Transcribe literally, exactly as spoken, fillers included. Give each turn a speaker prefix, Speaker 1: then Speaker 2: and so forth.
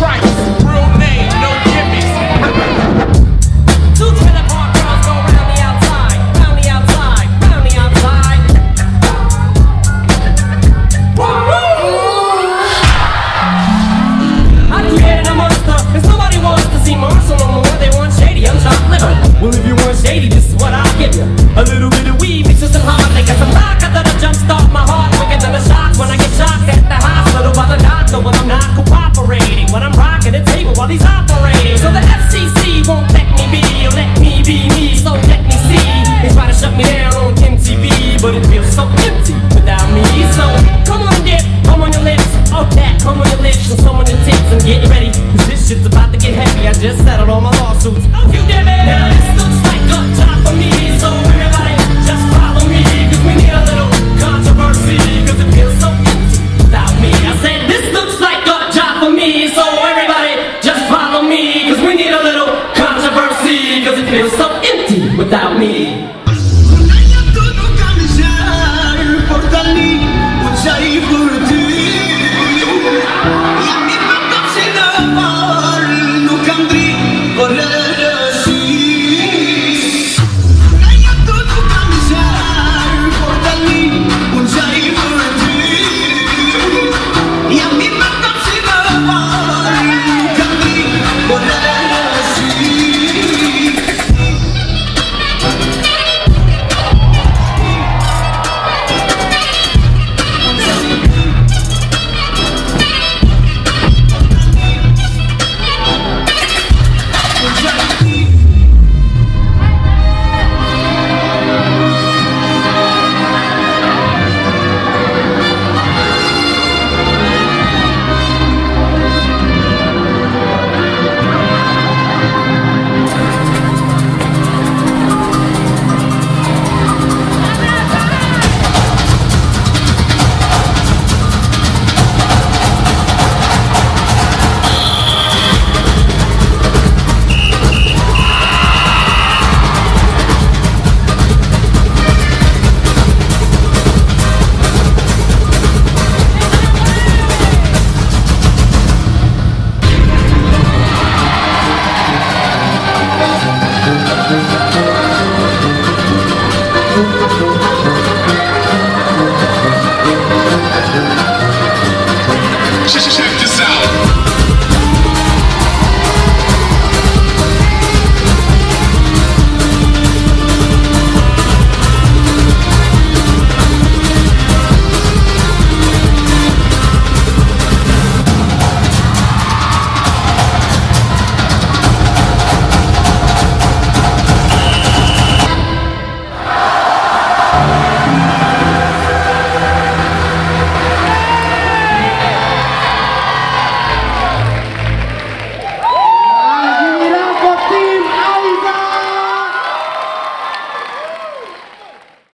Speaker 1: Price, real name, no gimmicks.
Speaker 2: Two trailer park girls go round the outside, round the outside, round the outside. I created a monster, cause nobody wants to see Marshall no more. They want shady, I'm chopped liver. Well, if you want shady, this is what I'll give you. A little bit of weed mixed with some hard liquor, some vodka that'll jumpstart my heart quicker than a shock when I get shocked at the hospital by the doctor when I'm not cooperating, when I'm rocking the table while he's operating. So the F C C won't let me be, or let me be me, so let me see. They try to shut me down on M T V, but it feels so empty without me. So come on, dip, come on your lips, oh that, come on your lips, and some on your tits, and get ready, cause this shit's about to get heavy. I just settled all my lawsuits. Oh,